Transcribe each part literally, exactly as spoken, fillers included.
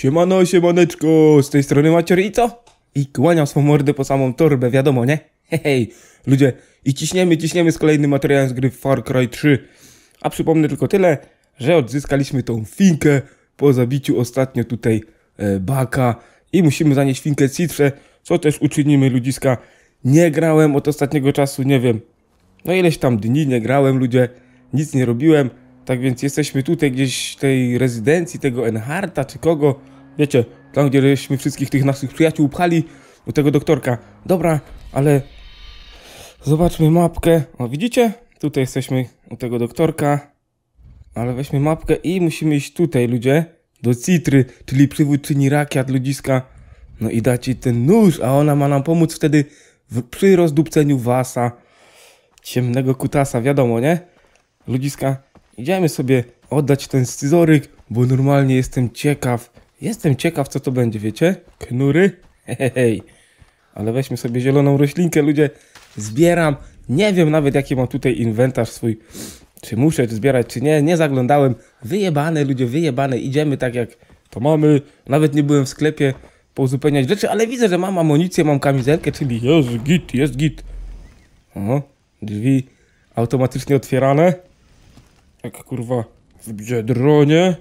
Siemano, siemaneczko, z tej strony Macior i co? I kłaniam swą mordę po samą torbę, wiadomo, nie? Hej, ludzie, i ciśniemy, ciśniemy z kolejnym materiałem z gry Far Cry trzy. A przypomnę tylko tyle, że odzyskaliśmy tą finkę po zabiciu ostatnio tutaj e, Baka i musimy zanieść finkę Citrze, co też uczynimy, ludziska. Nie grałem od ostatniego czasu, nie wiem, no ileś tam dni nie grałem, ludzie, nic nie robiłem. Tak więc jesteśmy tutaj gdzieś w tej rezydencji tego Enharta czy kogo. Wiecie, tam gdzieśmy wszystkich tych naszych przyjaciół upchali u tego doktorka. Dobra, ale zobaczmy mapkę. O, widzicie? Tutaj jesteśmy u tego doktorka. Ale weźmy mapkę i musimy iść tutaj, ludzie. Do Citry, czyli przywódczyni rakiet, ludziska. No i dać jej ten nóż, a ona ma nam pomóc wtedy w, przy rozdupceniu Wasa. Ciemnego kutasa, wiadomo, nie? Ludziska. Idziemy sobie oddać ten scyzoryk, bo normalnie jestem ciekaw. Jestem ciekaw, co to będzie, wiecie? Knury? Hej. Ale weźmy sobie zieloną roślinkę, ludzie. Zbieram. Nie wiem nawet, jaki mam tutaj inwentarz swój. Czy muszę zbierać, czy nie. Nie zaglądałem. Wyjebane, ludzie, wyjebane. Idziemy tak, jak to mamy. Nawet nie byłem w sklepie pouzupełniać rzeczy, ale widzę, że mam amunicję, mam kamizelkę, czyli jest git, jest git. O, drzwi automatycznie otwierane. Jak kurwa w Biedronie.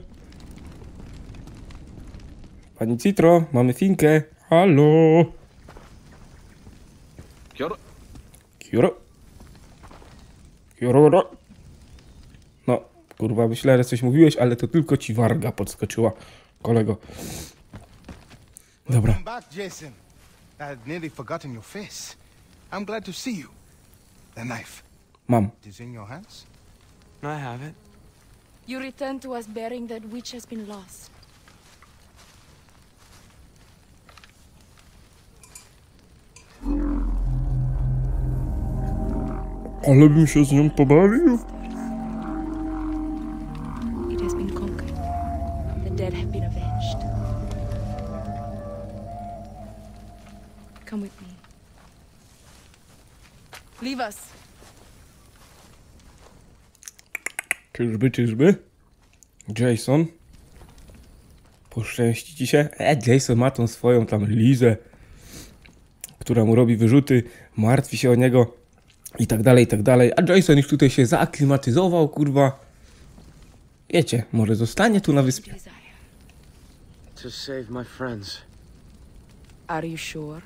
Pani Citro, mamy finkę. Halo. Kioro. Kioro. Kioro. No, kurwa, myślę, że coś mówiłeś, ale to tylko ci warga podskoczyła, kolego. Dobra. Welcome back, Jason. I had nearly forgotten your face. I'm glad to see you. The knife. Mam. It is in your hands? I have it. You return to us bearing that which has been lost. Ale bym się z nią pobawił. It has been conquered. The dead have been avenged. Come with me. Leave us. Czyżby, czyżby? Jason? Poszczęści ci się? E, Jason ma tą swoją tam Lizę, która mu robi wyrzuty, martwi się o niego i tak dalej, i tak dalej. A Jason już tutaj się zaaklimatyzował, kurwa. Wiecie, może zostanie tu na wyspie. To save my friends. Are you sure?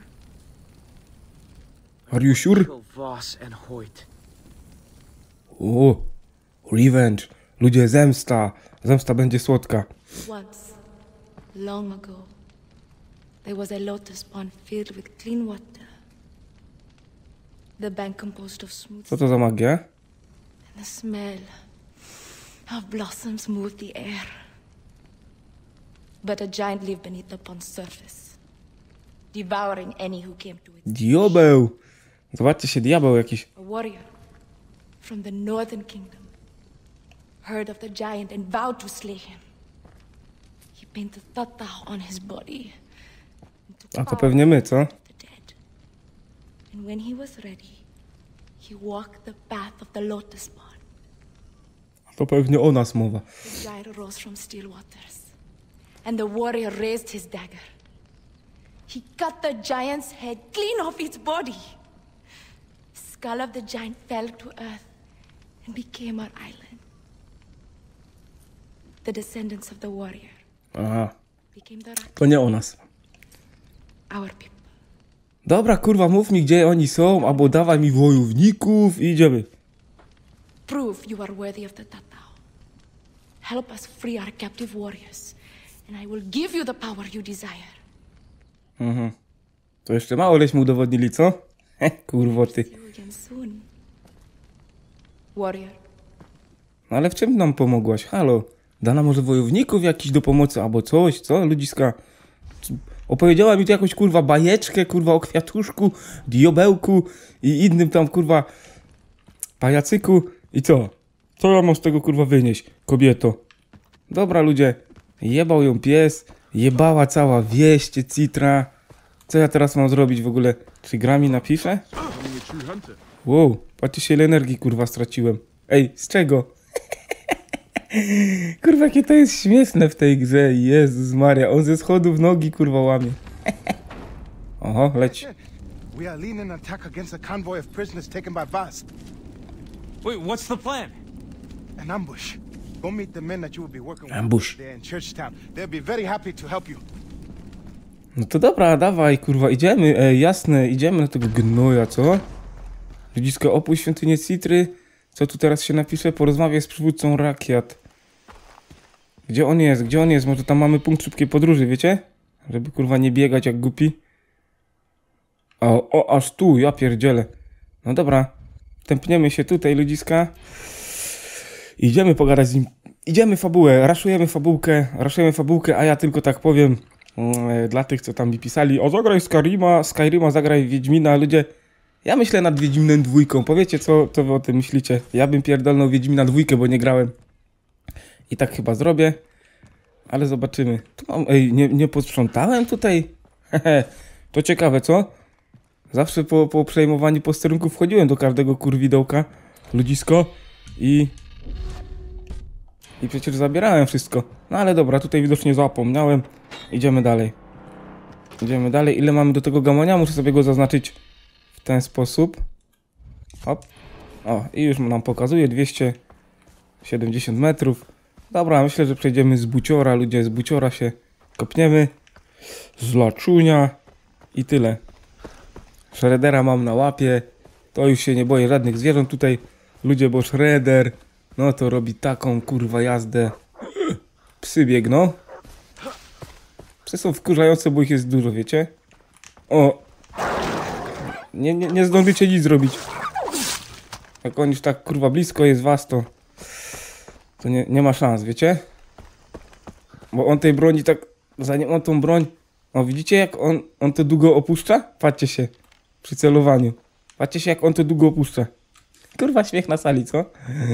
Are you sure? Kill Voss and Hoyt. O, revenge. Ludzie, zemsta. Zemsta będzie słodka. Once, long ago, there was a lotus pond filled with clean water. The bank composed of smooth Co to za magia? and the smell of blossoms moved the air. But a giant lived beneath the pond's surface, devouring any who came to its Diobeł. Zobaczcie się, diabeł jakiś. A warrior from the northern kingdom heard of the giant and vowed to slay him. He painted Tatao on his body and took A to power pewnie my, co? of the dead. And when he was ready, he walked the path of the lotus pond. A to pewnie o nas mowa. The giant rose from still waters, and the warrior raised his dagger. He cut the giant's head clean off its body. The skull of the giant fell to earth and became our island. The descendants of the warrior Aha, became the Rak, to nie o nas. our people. Dobra, kurwa, mów mi, gdzie oni są, albo dawaj mi wojowników i idziemy. Prove you are worthy of the Tatao. Help us free our captive warriors, and I will give you the power you desire. Mhm. To jeszcze mało leśmy udowodnili, co? He, kurwo ty. See you again soon. Warrior. No ale w czym nam pomogłaś? Halo? Da nam może wojowników jakiś do pomocy, albo coś, co? Ludziska. Opowiedziała mi tu jakąś, kurwa, bajeczkę, kurwa, o kwiatuszku, diobełku i innym tam, kurwa, pajacyku. I co? Co ja mam z tego, kurwa, wynieść, kobieto? Dobra, ludzie. Jebał ją pies, jebała cała wieś, Citra. Co ja teraz mam zrobić w ogóle? Czy gra mi napisze? Wow, patrzcie, ile energii, kurwa, straciłem. Ej, z czego? Kurwa, jakie to jest śmieszne w tej grze. Jezus Maria, on ze schodów nogi kurwa łamie. Oho, leci. We are leading an attack against a convoy of prisoners taken by Vas. Wait, what's the plan? An ambush. Go meet the men that you will be working with Ambush. there in Churchtown. They'll be very happy to help you. No to dobra, dawaj kurwa, idziemy, e, jasne, idziemy na tego gnoja, co? Ludzisko, opuść świątynię Citry. Co tu teraz się napisze? Porozmawiaj z przywódcą rakiet. Gdzie on jest? Gdzie on jest? Może tam mamy punkt szybkiej podróży, wiecie? Żeby kurwa nie biegać jak głupi. O, o, aż tu, ja pierdzielę. No dobra, tępniemy się tutaj, ludziska. Idziemy pogadać z nim. Idziemy fabułę, raszujemy fabułkę, raszujemy fabułkę, a ja tylko tak powiem yy, dla tych, co tam mi pisali, o zagraj Skyrima, Skyrima, zagraj Wiedźmina, ludzie. Ja myślę nad Wiedźminem dwójką. Powiecie, co, co wy o tym myślicie? Ja bym pierdolnął Wiedźmina dwójkę, bo nie grałem. I tak chyba zrobię. Ale zobaczymy. Tu mam, ej, nie, nie posprzątałem tutaj? Hehe, to ciekawe, co? Zawsze po, po przejmowaniu posterunku wchodziłem do każdego kurwidołka, ludzisko. I... I przecież zabierałem wszystko. No ale dobra, tutaj widocznie zapomniałem. Idziemy dalej. Idziemy dalej. Ile mamy do tego gamonia? Muszę sobie go zaznaczyć w ten sposób. Hop. O, i już nam pokazuje dwieście siedemdziesiąt metrów. Dobra, myślę, że przejdziemy z buciora. Ludzie, z buciora się kopniemy. Z laczunia. I tyle. Shreddera mam na łapie. To już się nie boję żadnych zwierząt tutaj. Ludzie, bo Shredder, no to robi taką kurwa jazdę. Psy biegną. Psy są wkurzające, bo ich jest dużo, wiecie? O! Nie, nie, nie zdążycie nic zrobić. Jak on już tak kurwa blisko jest was, to... To nie, nie ma szans, wiecie? Bo on tej broni tak... Zanim on tą broń... O, widzicie jak on, on to długo opuszcza? Patrzcie się. Przy celowaniu. Patrzcie się jak on to długo opuszcza. Kurwa śmiech na sali, co?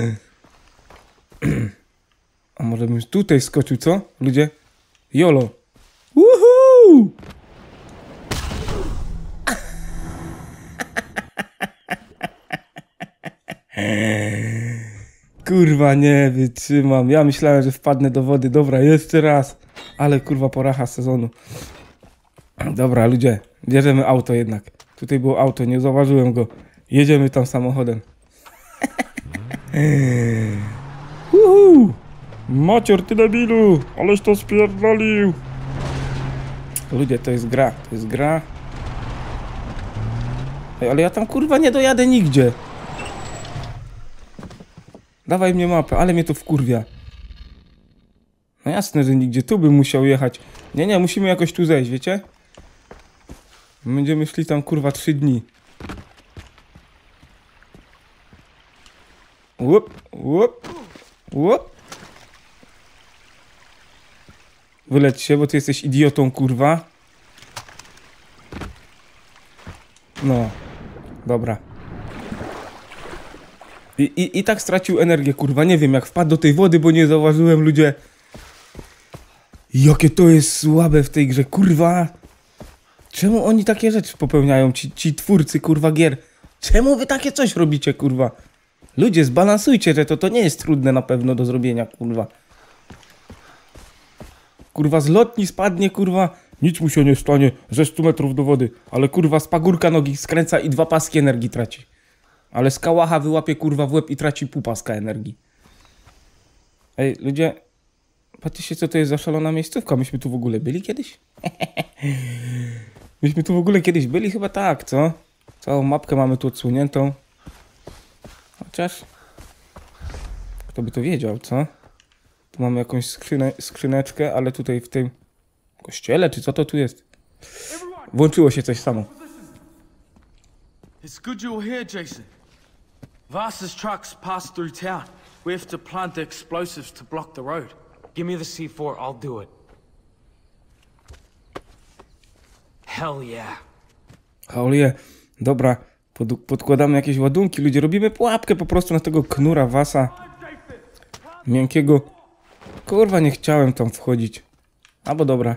A może bym tutaj skoczył, co? Ludzie? Jolo. Woohoo! Kurwa, nie wytrzymam. Ja myślałem, że wpadnę do wody. Dobra, jeszcze raz. Ale kurwa poracha sezonu. Dobra, ludzie. Bierzemy auto jednak. Tutaj było auto, nie zauważyłem go. Jedziemy tam samochodem. Uhu! Macior, ty debilu! Aleś to spierdolił! Ludzie, to jest gra. To jest gra. Ej, ale ja tam kurwa nie dojadę nigdzie. Dawaj mnie mapę, ale mnie to wkurwia. No jasne, że nigdzie. Tu bym musiał jechać. Nie, nie, musimy jakoś tu zejść, wiecie? Będziemy szli tam kurwa trzy dni. Łup, łup, łup. Wyleć się, bo ty jesteś idiotą, kurwa. No. Dobra. I, i, I tak stracił energię, kurwa. Nie wiem, jak wpadł do tej wody, bo nie zauważyłem, ludzie. Jakie to jest słabe w tej grze, kurwa. Czemu oni takie rzeczy popełniają, ci, ci twórcy, kurwa, gier? Czemu wy takie coś robicie, kurwa? Ludzie, zbalansujcie, że to, to nie jest trudne na pewno do zrobienia, kurwa. Kurwa, z lotni spadnie, kurwa. Nic mu się nie stanie, ze stu metrów do wody. Ale kurwa, z pagórka nogi skręca i dwa paski energii traci. Ale z kałacha wyłapie, kurwa, w łeb i traci pół paska energii. Ej, ludzie, patrzcie się, co to jest za szalona miejscówka. Myśmy tu w ogóle byli kiedyś? Myśmy tu w ogóle kiedyś byli? Chyba tak, co? Całą mapkę mamy tu odsłoniętą. Chociaż... Kto by to wiedział, co? Tu mamy jakąś skrzynę, skrzyneczkę, ale tutaj w tym... kościele, czy co to tu jest? Włączyło się coś samo. It's good you're here, Jason. Vasa's trucks pass through town. We have to plant the explosives to block the road. Give me the C four, I'll do it. Hell yeah. Haulie. Dobra, pod, podkładamy jakieś ładunki. Ludzie, robimy pułapkę po prostu na tego knura Vasa. Miękkiego. Kurwa, nie chciałem tam wchodzić. Albo dobra.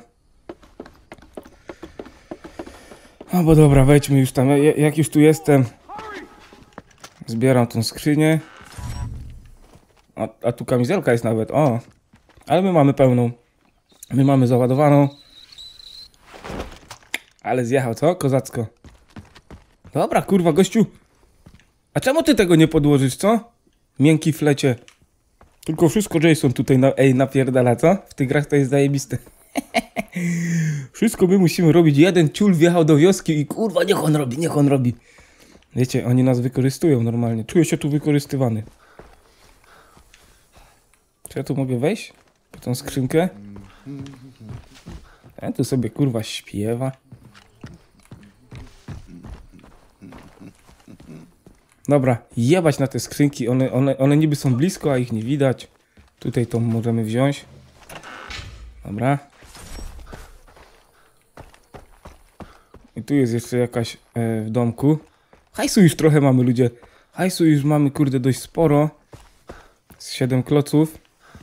Albo dobra, wejdźmy już tam. Ja, jak już tu jestem, zbieram tą skrzynię. A, a tu kamizelka jest nawet, o. Ale my mamy pełną. My mamy załadowaną. Ale zjechał, co? Kozacko. Dobra, kurwa, gościu. A czemu ty tego nie podłożysz, co? Miękki flecie. Tylko wszystko Jason tutaj na, ej, napierdala, co? W tych grach to jest zajebiste. Wszystko my musimy robić. Jeden ciul wjechał do wioski i kurwa, niech on robi, niech on robi. Wiecie, oni nas wykorzystują normalnie. Czuję się tu wykorzystywany. Czy ja tu mogę wejść? Po tą skrzynkę? Ja tu sobie kurwa śpiewa. Dobra, jebać na te skrzynki. One, one, one niby są blisko, a ich nie widać. Tutaj to możemy wziąć. Dobra. I tu jest jeszcze jakaś e, w domku. Hajsu już trochę mamy, ludzie. Hajsu już mamy, kurde, dość sporo. Z siedem kloców.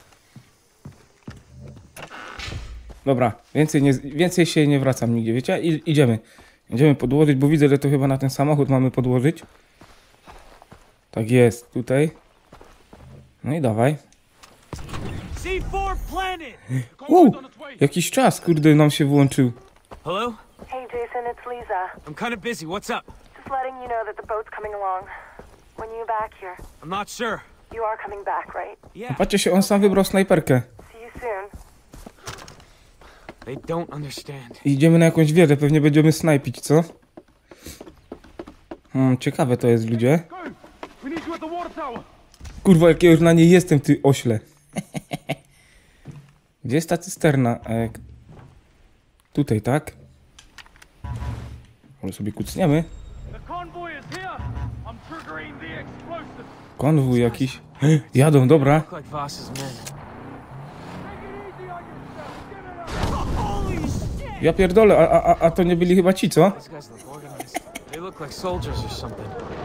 Dobra, więcej, nie, więcej się nie wracam nigdzie, wiecie? I, idziemy. Idziemy podłożyć, bo widzę, że to chyba na ten samochód mamy podłożyć. Tak jest, tutaj. No i dawaj. C four planet! Wow, jakiś czas, kurde, nam się włączył. Hello? Hey Jason, it's Lisa. I'm kind of busy. What's up? Just letting you know that the boat's coming along. When you back here, I'm not sure. you are coming back, right? Yeah. Patrzcie się, on sam wybrał snajperkę. See you soon. They don't understand. I idziemy na jakąś wieżę, pewnie będziemy snajpić, co? Hmm, ciekawe to jest, ludzie. Kurwa, jak ja już na niej jestem, ty ośle. Gdzie jest ta cysterna? E, tutaj, tak? Może sobie kucniemy. Konwój jakiś. Jadą, dobra. Look like Voss's men. Ja pierdolę, a, a, a to nie byli chyba ci, co? These guys look organized. They look like soldiers or something.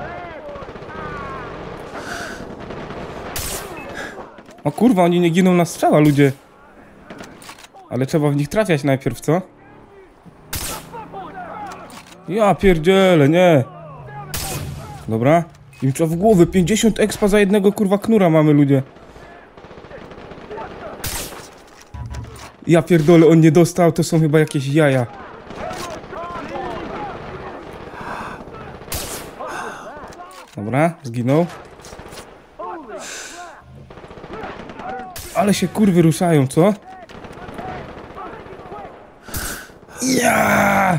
O kurwa, oni nie giną na strzała, ludzie. Ale trzeba w nich trafiać najpierw, co? Ja pierdzielę, nie. Dobra. Im trzeba w głowę. pięćdziesiąt expa za jednego kurwa knura mamy, ludzie. Ja pierdolę, on nie dostał, to są chyba jakieś jaja. Dobra, zginął. Ale się kurwy ruszają, co? Ja!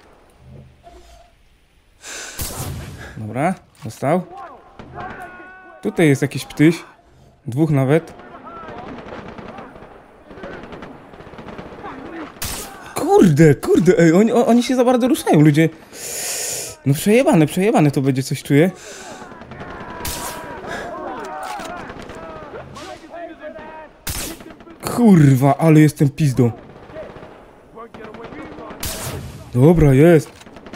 Dobra, dostał. Tutaj jest jakiś ptyś. Dwóch nawet. Kurde, kurde, ej, oni, oni się za bardzo ruszają, ludzie. No przejebane, przejebane to będzie, coś czuję. Kurwa, ale jestem pizdą. Dobra, jest.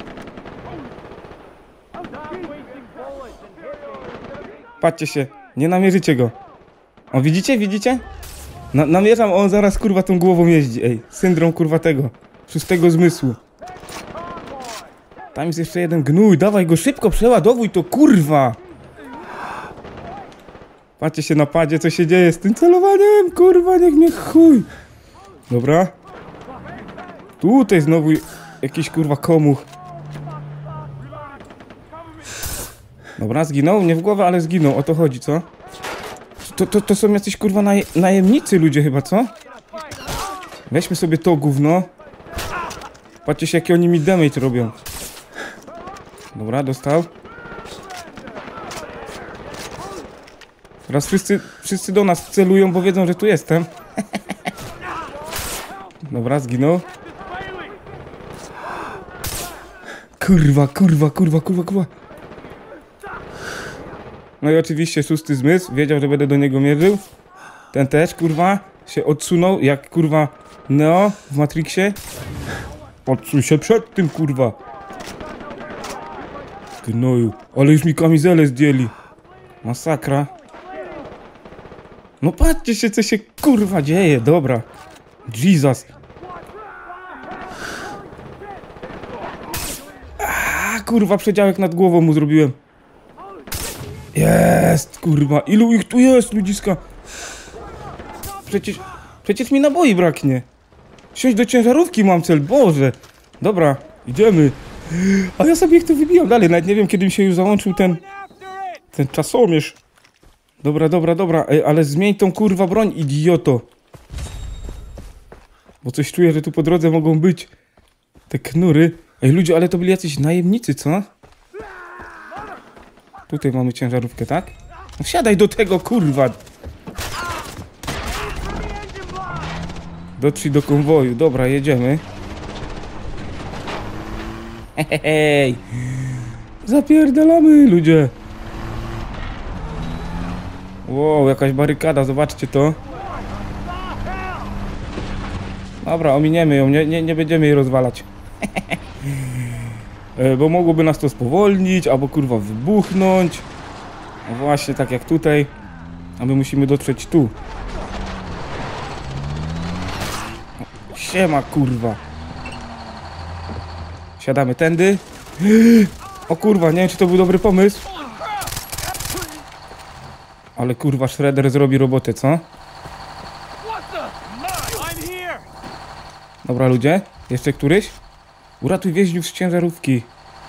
Patrzcie się, nie namierzycie go. O, widzicie, widzicie? Na, namierzam, on zaraz kurwa tą głową jeździ, ej. Syndrom kurwa tego, szóstego zmysłu. Tam jest jeszcze jeden gnój, dawaj go szybko, przeładowuj to, kurwa. Patrzcie się na padzie, co się dzieje z tym celowaniem, kurwa, niech mnie chuj. Dobra. Tutaj znowu jakiś kurwa komuch. Dobra, zginął, nie w głowę, ale zginął, o to chodzi, co? To, to, to są jacyś kurwa naj, najemnicy ludzie chyba, co? Weźmy sobie to gówno. Patrzcie się, jaki oni mi damage robią. Dobra, dostał. Teraz wszyscy, wszyscy do nas celują, bo wiedzą, że tu jestem. Dobra, zginął. Kurwa, kurwa, kurwa, kurwa, kurwa. No i oczywiście szósty zmysł, wiedział, że będę do niego mierzył. Ten też, kurwa, się odsunął, jak kurwa Neo w Matrixie. Odsuń się przed tym, kurwa. Gnoju, ale już mi kamizelę zdjęli. Masakra. No patrzcie się, co się kurwa dzieje, dobra. Jesus. A kurwa, przedziałek nad głową mu zrobiłem. Jest, kurwa. Ilu ich tu jest, ludziska? Przecież, przecież mi naboi braknie. Wsiąść do ciężarówki mam cel, Boże. Dobra, idziemy. A ja sobie ich tu wybijam dalej, nawet nie wiem kiedy mi się już załączył ten... Ten czasomierz. Dobra, dobra, dobra, ej, ale zmień tą kurwa broń, idioto. Bo coś czuję, że tu po drodze mogą być te knury. Ej, ludzie, ale to byli jacyś najemnicy, co? Tutaj mamy ciężarówkę, tak? No wsiadaj do tego, kurwa! Dotrzyj do konwoju, dobra, jedziemy. Hej! Zapierdalamy, ludzie! Wow, jakaś barykada, zobaczcie to. Dobra, ominiemy ją, nie, nie, nie będziemy jej rozwalać. e, bo mogłoby nas to spowolnić, albo kurwa wybuchnąć. No właśnie, tak jak tutaj. A my musimy dotrzeć tu. O, siema, kurwa. Siadamy tędy. O kurwa, nie wiem czy to był dobry pomysł. Ale kurwa, Shredder zrobi robotę, co? Dobra, ludzie. Jeszcze któryś? Uratuj więźniów z ciężarówki.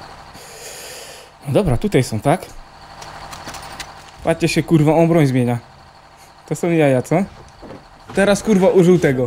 No dobra, tutaj są, tak? Patrzcie się, kurwa, on broń zmienia. To są jaja, co? Teraz, kurwa, użył tego.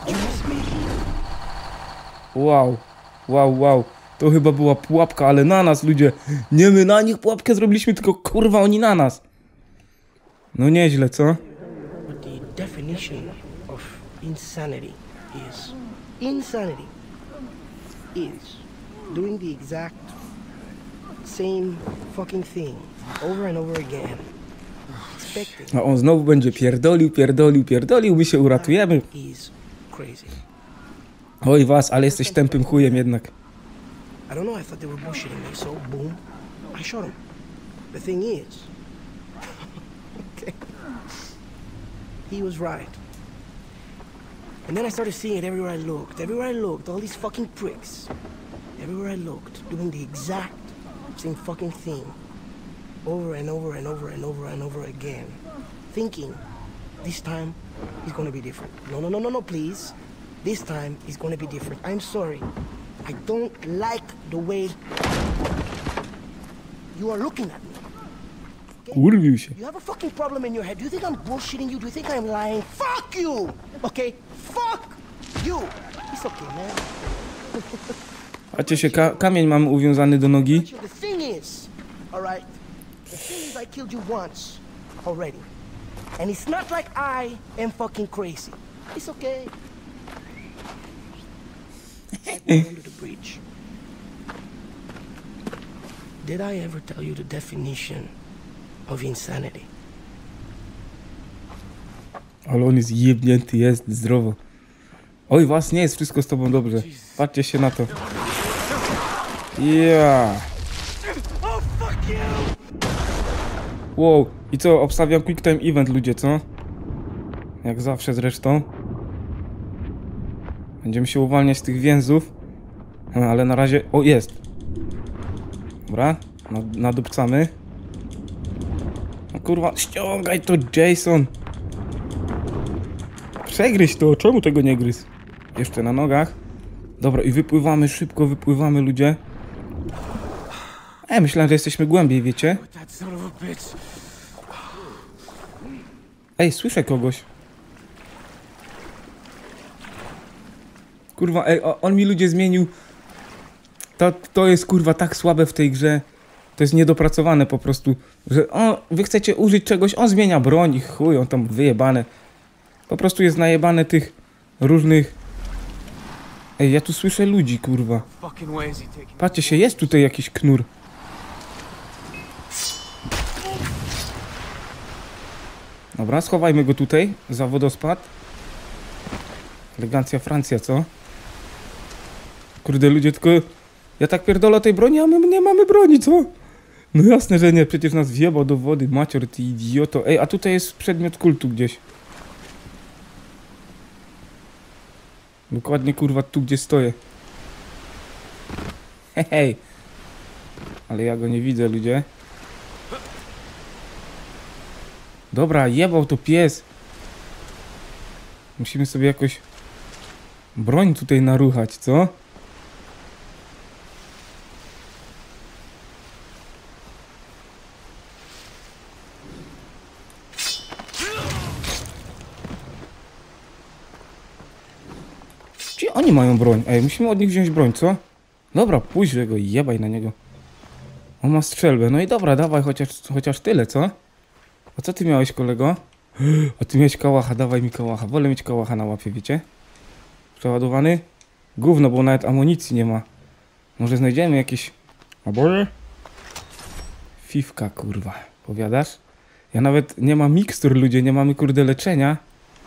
Wow. Wow, wow. To chyba była pułapka, ale na nas, ludzie. Nie my na nich pułapkę zrobiliśmy, tylko kurwa, oni na nas. No nieźle, co? But the definition of insanity is insanity is doing the exact same fucking thing over and over again. Expecting A on znowu będzie pierdolił, pierdolił, pierdolił, my się uratujemy. is crazy. Oj was, ale jesteś tępym chujem jednak. I don't know, I thought they were bullshitting me, so boom, I shot him. The thing is, okay, he was right. And then I started seeing it everywhere I looked. Everywhere I looked, all these fucking pricks. Everywhere I looked, doing the exact same fucking thing. Over and over and over and over and over again. Thinking, this time, it's gonna be different. No, no, no, no, no, please. This time, it's gonna be different. I'm sorry. I don't like the way you are looking at me. Kurwił się. You have a fucking problem in your head. Do you think I'm bullshitting you? Do you think I'm lying? Fuck you! Okay? Fuck you! It's okay, man. Patrzcie się, ka kamień mamy uwiązany do nogi. The thing is, alright? The thing is I killed you once already. And it's not like I am fucking crazy. It's okay. Under the bridge. Did I ever tell you the definition of insanity? Ale on jest jebnięty, jest zdrowo. Oj was, nie jest wszystko z tobą dobrze. Patrzcie się na to. Yeah. Wow, i co, obstawiam quick time event, ludzie, co? Jak zawsze zresztą. Będziemy się uwalniać z tych więzów. No, ale na razie... O, jest! Dobra, nadupcamy. No kurwa, ściągaj to, Jason! Przegryź to, czemu tego nie gryz? Jeszcze na nogach. Dobra, i wypływamy, szybko wypływamy, ludzie. E, myślałem, że jesteśmy głębiej, wiecie? Ej, słyszę kogoś. Kurwa, ej, on mi ludzie zmienił. To, to jest kurwa tak słabe w tej grze. To jest niedopracowane po prostu. Że on, wy chcecie użyć czegoś, on zmienia broń i chuj, on tam wyjebane. Po prostu jest najebane tych różnych... Ej, ja tu słyszę ludzi, kurwa. Patrzcie się, jest tutaj jakiś knur. Dobra, schowajmy go tutaj za wodospad. Elegancja Francja, co? Kurde, ludzie, tylko... Ja tak pierdolę o tej broni, a my nie mamy broni, co? No jasne, że nie, przecież nas wjebał do wody, macior, ty idioto. Ej, a tutaj jest przedmiot kultu gdzieś. Dokładnie, kurwa, tu, gdzie stoję. Hej, hej. Ale ja go nie widzę, ludzie. Dobra, jebał to pies. Musimy sobie jakoś broń tutaj naruchać, co? Czy oni mają broń? Ej, musimy od nich wziąć broń, co? Dobra, pójdź do go i jebaj na niego. On ma strzelbę. No i dobra, dawaj chociaż, chociaż tyle, co? A co ty miałeś, kolego? A ty miałeś kałacha, dawaj mi kałacha. Wolę mieć kałacha na łapie, wiecie? Przeładowany? Gówno, bo nawet amunicji nie ma. Może znajdziemy jakieś... Naboje? Fifka, kurwa. Powiadasz? Ja nawet nie mam mikstur, ludzie, nie mamy, kurde, leczenia.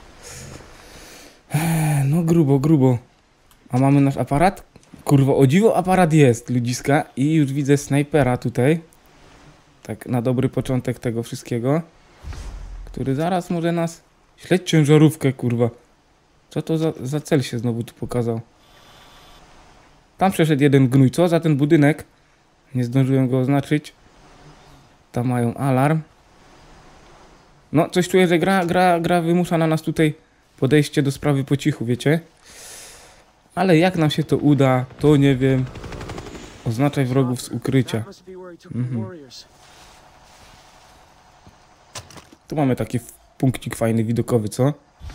No grubo, grubo. A mamy nasz aparat? Kurwa, o dziwo aparat jest, ludziska. I już widzę snajpera tutaj. Tak, na dobry początek tego wszystkiego. Który zaraz może nas... Śledź ciężarówkę, kurwa. Co to za, za cel się znowu tu pokazał? Tam przeszedł jeden gnój. Co za ten budynek? Nie zdążyłem go oznaczyć. Tam mają alarm. No, coś czuję, że gra, gra, gra wymusza na nas tutaj podejście do sprawy po cichu, wiecie? Ale jak nam się to uda, to nie wiem. Oznaczaj wrogów z ukrycia. Mhm. Tu mamy taki punkcik fajny, widokowy, co?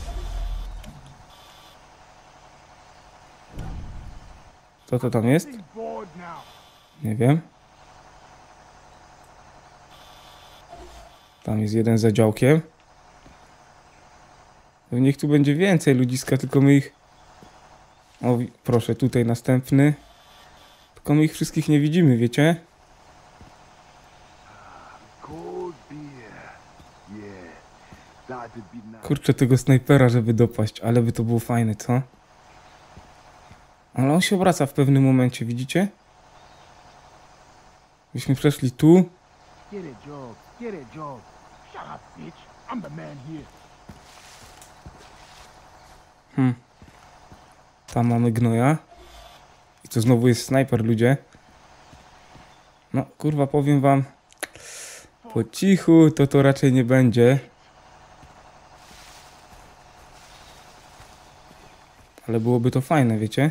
Co to tam jest? Nie wiem. Tam jest jeden za działkiem. Niech tu będzie więcej ludziska, tylko my ich... O, proszę, tutaj następny. Tylko my ich wszystkich nie widzimy, wiecie? Kurczę, tego snajpera, żeby dopaść, ale by to było fajne, co? Ale on się obraca w pewnym momencie, widzicie? Byśmy przeszli tu. Hmm. Tam mamy gnoja. I to znowu jest snajper, ludzie. No, kurwa, powiem wam. Po cichu to to raczej nie będzie. Ale byłoby to fajne, wiecie?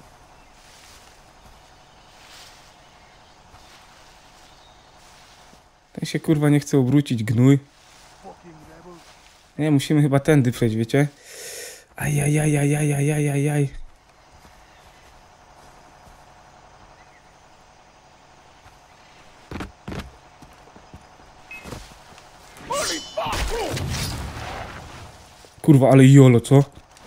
Ten się, kurwa, nie chce obrócić, gnój. Nie, musimy chyba tędy przejść, wiecie? Ajajajajajajajajaj. Kurwa, ale jolo, co?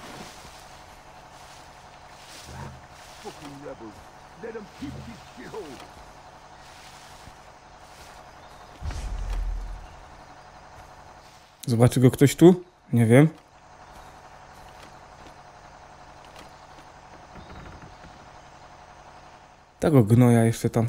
Zobaczy go ktoś tu? Nie wiem. Tego gnoja jeszcze tam.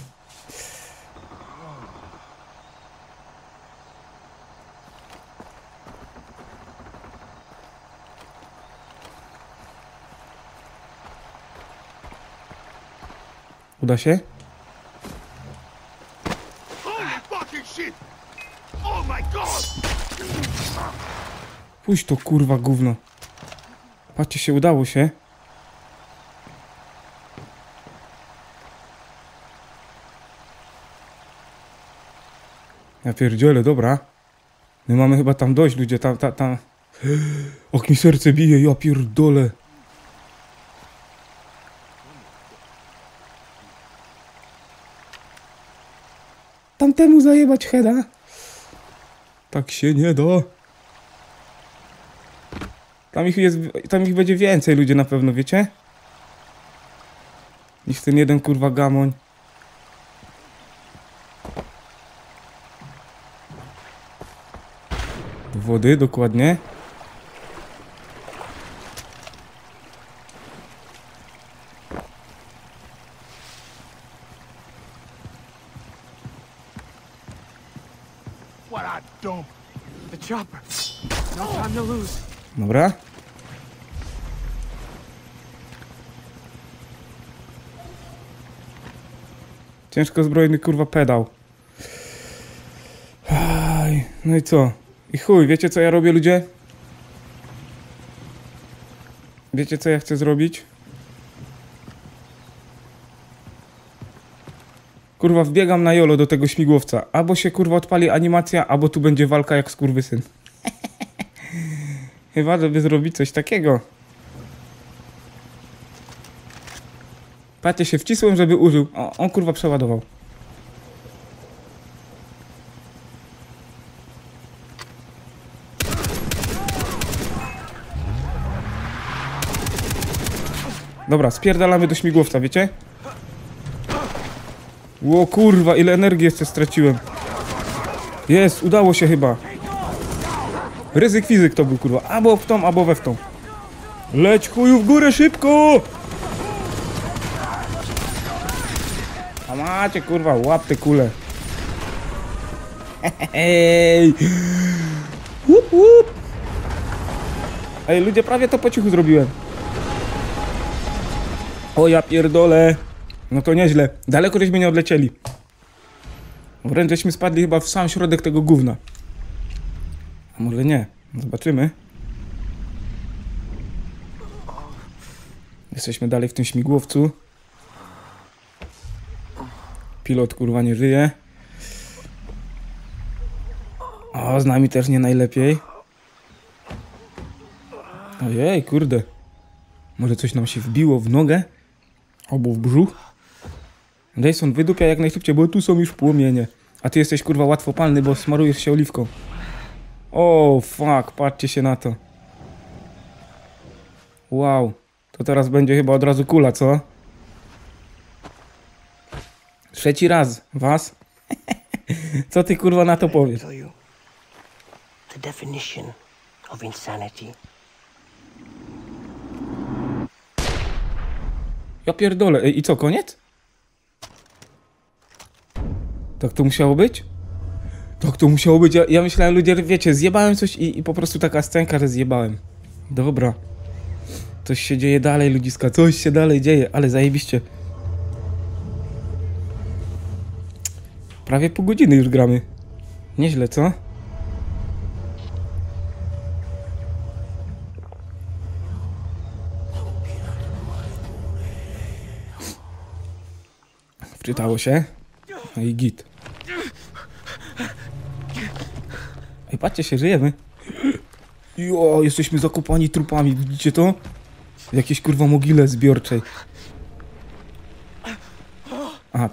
Uda się? Puść to, kurwa, gówno. Patrzcie, się udało się. Ja pierdzielę, dobra. My mamy chyba tam dojść, ludzie, tam, tam, tam. Och, mi serce bije, ja pierdolę. Tamtemu zajebać heada. Tak się nie da. Tam ich jest, tam ich będzie więcej, ludzie, na pewno, wiecie? Niż ten jeden, kurwa, gamoń. Do wody, dokładnie. What a dump. The chopper. No time to lose. Dobra. Ciężko zbrojny, kurwa, pedał. Aj, no i co? I chuj, wiecie co ja robię, ludzie? Wiecie co ja chcę zrobić? Kurwa, wbiegam na jolo do tego śmigłowca. Albo się kurwa odpali animacja, albo tu będzie walka jak skurwysyn. Chyba, żeby zrobić coś takiego. Patrzcie, się wcisłem, żeby użył. O, on kurwa przeładował. Dobra, spierdalamy do śmigłowca, wiecie? Ło kurwa, ile energii jeszcze straciłem. Jest, udało się chyba. Ryzyk fizyk to był kurwa. Albo w tą, albo we w tą. Leć chuju w górę szybko! A macie kurwa, łap te kule. Hej! Łup, łup. Ej, ludzie, prawie to po cichu zrobiłem. O ja pierdolę. No to nieźle. Daleko żeśmy nie odlecieli. Wręcz żeśmy spadli chyba w sam środek tego gówna. A może nie. Zobaczymy. Jesteśmy dalej w tym śmigłowcu. Pilot kurwa nie żyje. O, z nami też nie najlepiej. Ojej, kurde. Może coś nam się wbiło w nogę? Albo w brzuch? Jason, wydupia jak najszybciej, bo tu są już płomienie. A ty jesteś kurwa łatwopalny, bo smarujesz się oliwką. O, fuck, patrzcie się na to. Wow, to teraz będzie chyba od razu kula, co? Trzeci raz, was? Co ty kurwa na to powiesz? The definition of insanity. Ja pierdolę, ej, i co, koniec? Tak to musiało być? Tak to musiało być, ja, ja myślałem, ludzie, wiecie, zjebałem coś i, i po prostu taka scenka, że zjebałem. Dobra. Coś się dzieje dalej, ludziska, coś się dalej dzieje, ale zajebiście. Prawie pół godziny już gramy. Nieźle, co? Wczytało się. No i git. Ej, patrzcie się, żyjemy. Jo, jesteśmy zakopani trupami, widzicie to? W jakiejś kurwa mogile zbiorczej. Aha.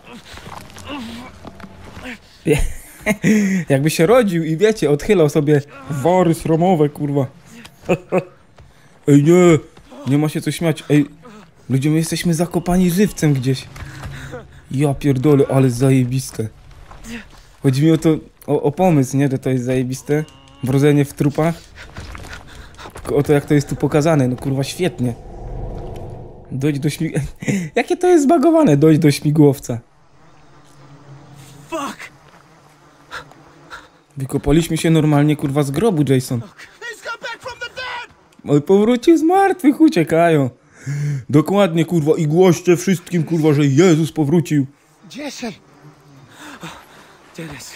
Jakby się rodził i wiecie, odchylał sobie wory sromowe, kurwa. Ej, nie, nie ma się co śmiać. Ej, ludzie, my jesteśmy zakopani żywcem gdzieś. Ja pierdolę, ale zajebiste. Chodzi mi o to, o, o pomysł, nie, że to jest zajebiste. Wrodzenie w trupach. Tylko o to, jak to jest tu pokazane, no kurwa, świetnie. Dojdź do śmig... Jakie to jest zbagowane, dojdź do śmigłowca. Fuck! Wykopaliśmy się normalnie, kurwa, z grobu, Jason. Oj, powrócił z martwych, uciekają. Dokładnie, kurwa, i głoście wszystkim, kurwa, że Jezus powrócił. Jason, Dennis.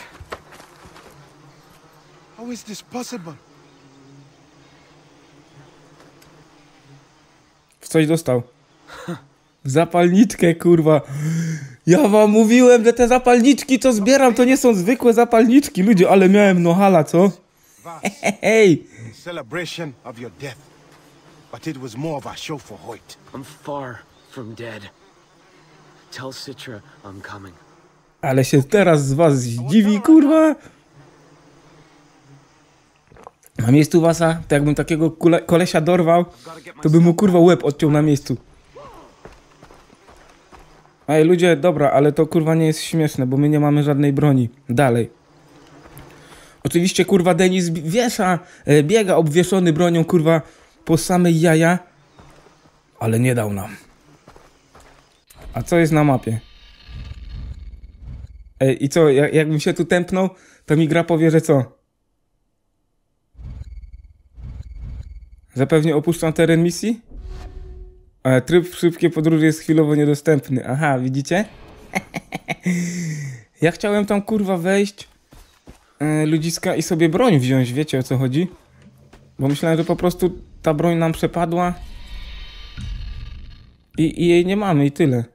how is this possible? W coś dostał. Zapalniczkę, kurwa. Ja wam mówiłem, że te zapalniczki, co zbieram, to nie są zwykłe zapalniczki, ludzie, ale miałem nohala, co? Hej! Celebration of your death. But it was more of a show for Hoyt. I'm far from dead. Tell Citra I'm coming. Ale się teraz z was zdziwi, kurwa. Na miejscu wasa, to jakbym takiego kule, kolesia dorwał, to bym mu kurwa łeb odciął na miejscu. Ej, ludzie, dobra, ale to kurwa nie jest śmieszne, bo my nie mamy żadnej broni. Dalej. Oczywiście, kurwa, Denis wiesza, biega obwieszony bronią, kurwa, po samej jaja, ale nie dał nam. A co jest na mapie? Ej, i co, jak, jakbym się tu tępnął, to mi gra powie, że co? Że pewnie opuszczam teren misji? A tryb w szybkiej podróży jest chwilowo niedostępny. Aha, widzicie? Ja chciałem tam, kurwa, wejść. e, ludziska i sobie broń wziąć, wiecie o co chodzi? Bo myślałem, że po prostu ta broń nam przepadła i, i jej nie mamy i tyle.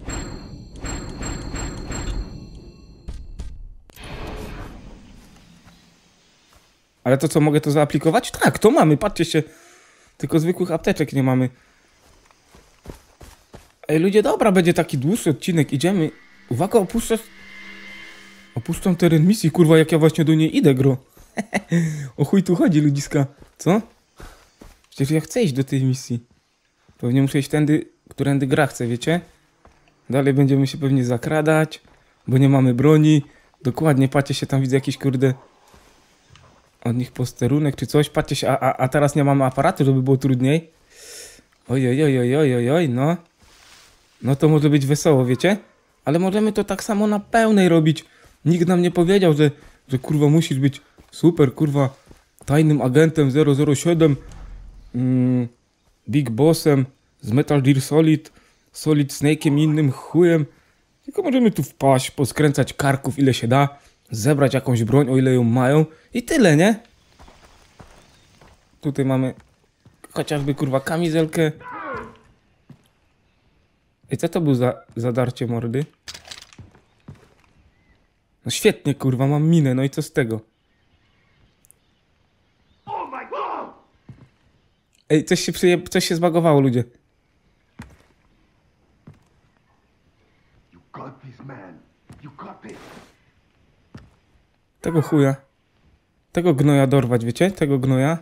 Ale to co, mogę to zaaplikować? Tak, to mamy, patrzcie się. Tylko zwykłych apteczek nie mamy. Ej, ludzie, dobra, będzie taki dłuższy odcinek, idziemy. Uwaga, opuszczasz... Opuszczam teren misji, kurwa, jak ja właśnie do niej idę, gro. O chuj tu chodzi, ludziska. Co? Przecież ja chcę iść do tej misji. Pewnie muszę iść tędy, którędy gra chce, wiecie? Dalej będziemy się pewnie zakradać, bo nie mamy broni. Dokładnie, patrzcie się, tam widzę jakiś, kurde... Od nich posterunek czy coś. Patrzcie się, a, a, a teraz nie mamy aparatu, żeby było trudniej. Oj, oj, oj, oj, oj, oj, oj, no. No to może być wesoło, wiecie? Ale możemy to tak samo na pełnej robić. Nikt nam nie powiedział, że, że kurwa musisz być super, kurwa, tajnym agentem zero zero siedem, mm, Big Bossem, z Metal Gear Solid, Solid Snake'iem i innym chujem. Tylko możemy tu wpaść, poskręcać karków ile się da, zebrać jakąś broń, o ile ją mają i tyle, nie? Tutaj mamy chociażby, kurwa, kamizelkę. I co to był za zadarcie mordy? No świetnie, kurwa, mam minę, no i co z tego? Ej, coś się przyje... coś się zbagowało, ludzie. Tego chuja. Tego gnoja dorwać, wiecie? Tego gnoja.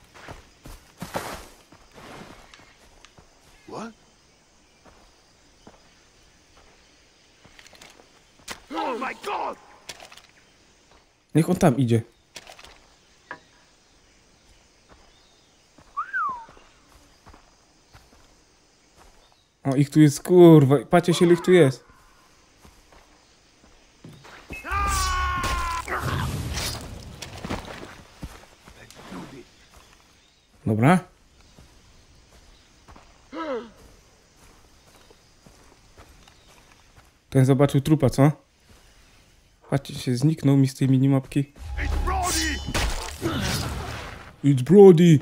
Niech on tam idzie. O, ich tu jest, kurwa. Patrzcie się, ich tu jest. Dobra. Ten zobaczył trupa, co? Patrzcie się, zniknął mi z tej minimapki. It's Brody!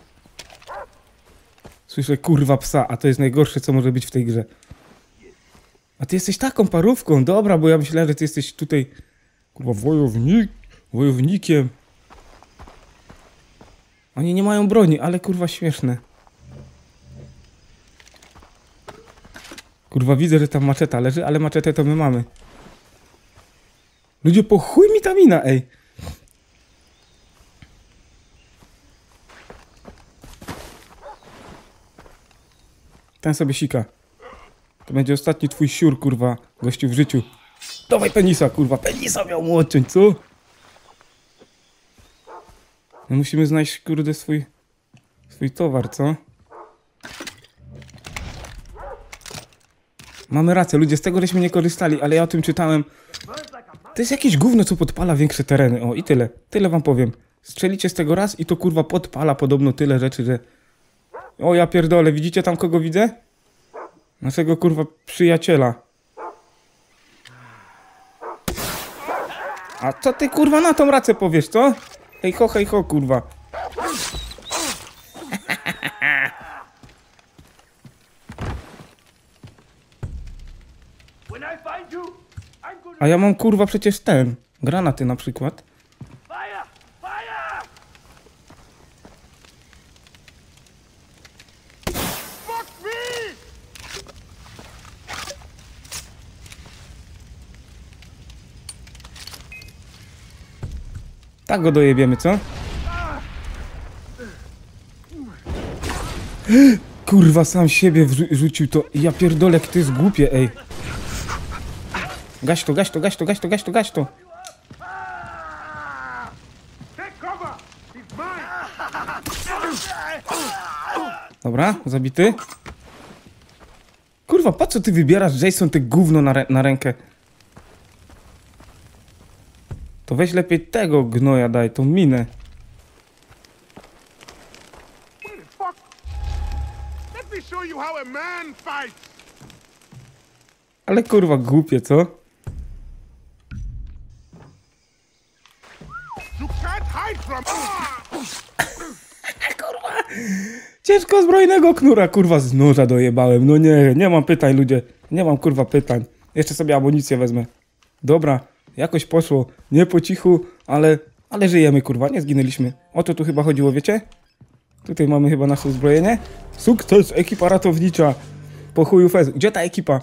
Słyszę kurwa psa, a to jest najgorsze, co może być w tej grze. A ty jesteś taką parówką, dobra, bo ja myślałem, że ty jesteś tutaj kurwa wojownik, wojownikiem. Oni nie mają broni, ale kurwa śmieszne. Kurwa widzę, że tam maczeta leży, ale maczetę to my mamy. Ludzie, po chuj mi ta mina, ej. Ten sobie sika. To będzie ostatni twój siur, kurwa, gościu w życiu. Dawaj penisa, kurwa, penisa miał mu odciąć, co? No musimy znaleźć, kurde, swój... swój towar, co? Mamy rację, ludzie, z tego żeśmy nie korzystali, ale ja o tym czytałem. To jest jakieś gówno, co podpala większe tereny. O, i tyle. Tyle wam powiem. Strzelicie z tego raz i to, kurwa, podpala podobno tyle rzeczy, że... O, ja pierdolę, widzicie tam, kogo widzę? Naszego, kurwa, przyjaciela. A co ty, kurwa, na tą racę powiesz, co? Hej ho, hej ho, kurwa. A ja mam, kurwa, przecież ten. Granaty na przykład. Tak go dojebiemy, co? Kurwa, sam siebie wrzucił to. Ja pierdolę, jak to jest głupie, ej. Gaś to, gaś to, gaś to, gaś to, gaś to, gaś to. Dobra, zabity. Kurwa, po co ty wybierasz, Jason, te gówno na, rę na rękę? To weź lepiej tego gnoja daj, tą minę. Ale kurwa głupie, co? Kurwa. Ciężko zbrojnego knura, kurwa, z noża dojebałem. No nie, nie mam pytań, ludzie. Nie mam, kurwa, pytań. Jeszcze sobie amunicję wezmę. Dobra, jakoś poszło. Nie po cichu, ale, ale żyjemy, kurwa, nie zginęliśmy. O to tu chyba chodziło, wiecie? Tutaj mamy chyba nasze uzbrojenie. Sukces, ekipa ratownicza. Po chuju fez. Gdzie ta ekipa?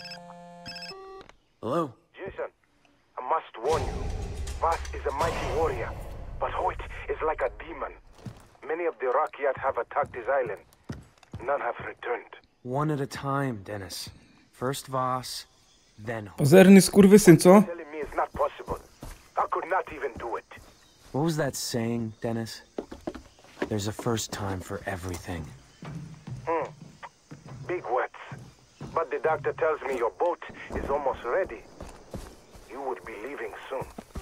Hello? Jason, I must warn you. Vaas is a mighty warrior, but Hoyt is like a demon. Many of the Rakyat have attacked his island. None have returned. One at a time, Dennis. First Voss, then... Pazerny skurwysyn, co? Telling me it's not possible. I could not even do it. What was that saying, Dennis? There's a first time for everything. Hmm. Big words. But the doctor tells me your boat is almost ready. You will be leaving soon.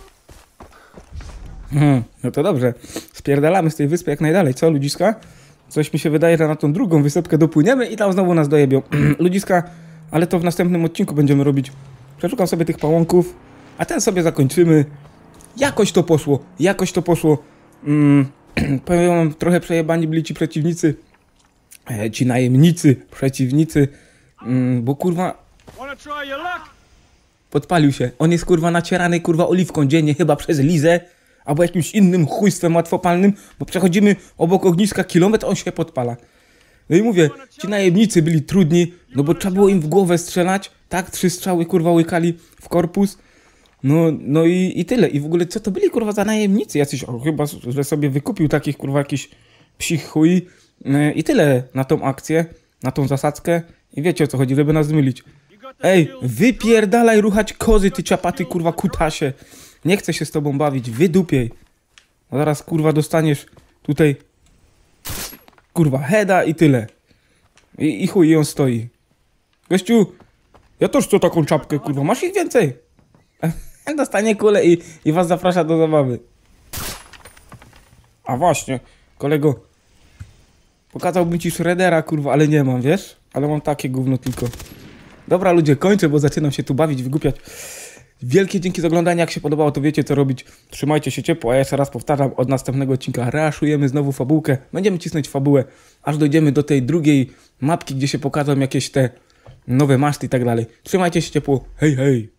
Hmm, no to dobrze. Spierdalamy z tej wyspy jak najdalej, co, ludziska? Coś mi się wydaje, że na tą drugą wysepkę dopłyniemy i tam znowu nas dojebią. Ludziska, ale to w następnym odcinku będziemy robić. Przeszukam sobie tych pałąków, a ten sobie zakończymy. Jakoś to poszło, jakoś to poszło. Mm, powiem wam, trochę przejebani byli ci przeciwnicy. E, ci najemnicy, przeciwnicy. Mm, bo kurwa... Podpalił się. On jest kurwa nacierany kurwa oliwką dziennie, chyba przez Lizę. Albo jakimś innym chujstwem łatwopalnym, bo przechodzimy obok ogniska kilometr, on się podpala. No i mówię, ci najemnicy byli trudni, no bo trzeba było im w głowę strzelać, tak? Trzy strzały kurwa łykali w korpus. No, no i, i tyle. I w ogóle co to byli kurwa za najemnicy? Jacyś, o, chyba, że sobie wykupił takich kurwa jakiś psich chuj. Yy, I tyle na tą akcję, na tą zasadzkę. I wiecie o co chodzi, żeby nas zmylić. Ej, wypierdalaj ruchać kozy, ty ciapaty kurwa kutasie. Nie chcę się z tobą bawić, wydupiej. No zaraz kurwa dostaniesz tutaj kurwa heada i tyle. I, i chuj, i on stoi. Gościu, ja też chcę taką czapkę kurwa, masz ich więcej? Dostanie kulę i, i was zaprasza do zabawy. A właśnie, kolego, pokazałbym ci Shreddera kurwa, ale nie mam, wiesz? Ale mam takie gówno tylko. Dobra ludzie, kończę, bo zaczynam się tu bawić, wygłupiać. Wielkie dzięki za oglądanie, jak się podobało, to wiecie co robić. Trzymajcie się ciepło, a ja jeszcze raz powtarzam, od następnego odcinka reaszujemy znowu fabułkę. Będziemy cisnąć fabułę, aż dojdziemy do tej drugiej mapki, gdzie się pokażą jakieś te nowe maszty i tak dalej. Trzymajcie się ciepło, hej hej!